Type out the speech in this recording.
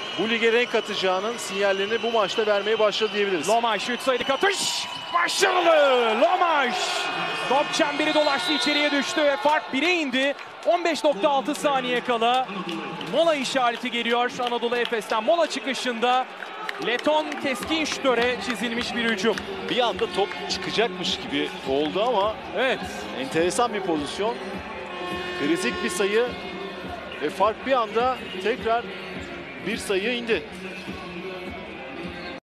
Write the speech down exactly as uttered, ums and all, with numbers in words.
bu lige renk katacağının sinyallerini bu maçta vermeye başladı diyebiliriz. Lomaş üç sayılık atış. Başarılı. Lomaş. Top çemberi dolaştı, içeriye düştü ve fark bire indi. on beş nokta altı saniye kala mola işareti geliyor Anadolu Efes'ten. Mola çıkışında Leton keskin şutöre çizilmiş bir hücum. Bir anda top çıkacakmış gibi oldu ama Evet. enteresan bir pozisyon. Kritik bir sayı ve fark bir anda tekrar bir sayı indi.